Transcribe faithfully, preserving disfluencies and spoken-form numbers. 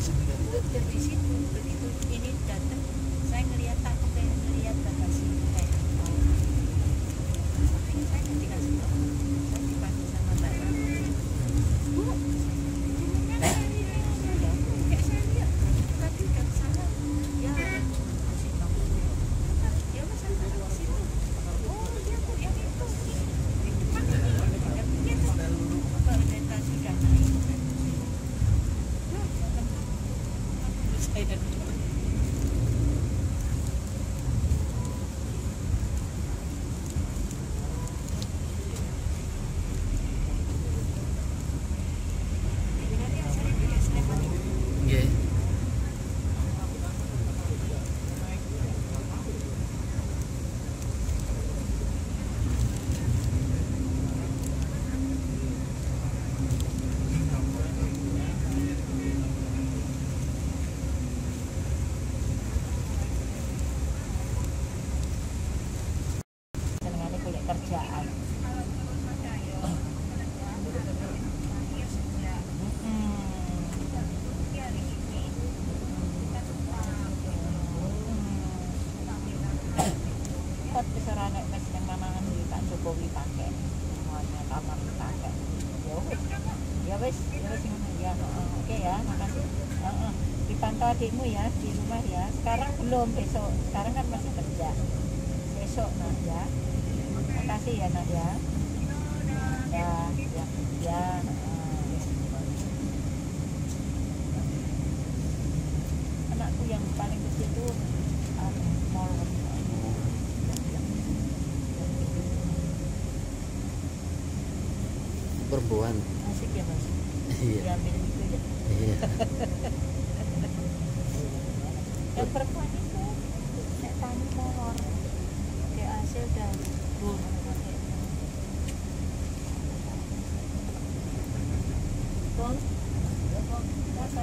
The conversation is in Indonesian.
Dari situ begitu ini datang, saya ngelihat takut kayak ngelihat bagasi kayak oh. Tapi saya nggak dikasih tahu, saya dipanggil sama Mbak Ratu. Bu, ya, kayak saya lihat tadi udah kesana, ya kasih tahu. Ya mas saya ke situ. Oh dia tuh yang itu, di depan ini. Ya dia tuh pendeta sudah naik. Saya kerjaan. Empat besar anak mes yang manangan di Pak Jokowi pakai semuanya kamar pakai. Ya wes, ya wes, ya wes ya. Oke ya, makasih. Uh, uh. Dipantau adikmu ya di rumah ya. Sekarang belum, besok. Sekarang kan masih kerja. Besok nah ya. Makasih ya nak ya. Ya, ya, ya. Anakku yang paling kecil itu mau perempuan. asik ya mas. Iya. Diambil gitu ya. Iya. Yang perempuan itu saya tanya molor. Kayak hasil dan bun. Bun, ya bun,